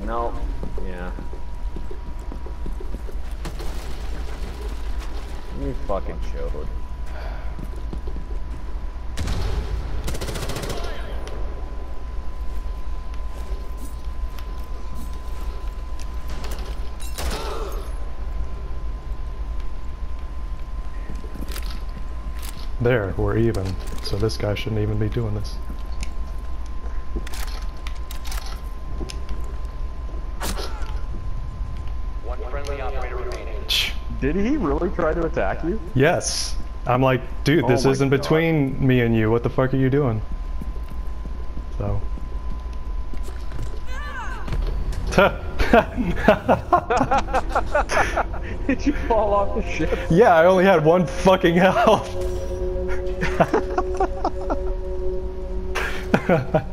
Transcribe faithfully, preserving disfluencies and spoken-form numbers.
No. Yeah. You fucking showed. There, we're even. So this guy shouldn't even be doing this. One friendly operator remaining. Did he really try to attack you? Yes. I'm like, dude, this Oh my isn't God. between me and you. What the fuck are you doing? So. Did you fall off the ship? Yeah, I only had one fucking health.